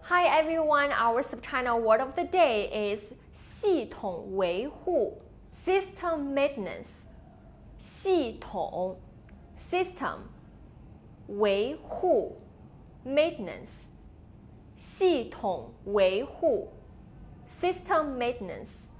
Hi everyone, our subtitle word of the day is 系统维护 system maintenance. 系统 system 维护 maintenance. 系统维护 system maintenance.